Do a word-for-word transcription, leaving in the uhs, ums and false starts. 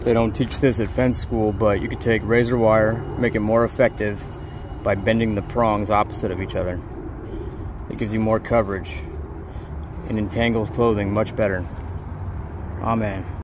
They don't teach this at fence school, but you could take razor wire, make it more effective by bending the prongs opposite of each other. It gives you more coverage and entangles clothing much better. Amen.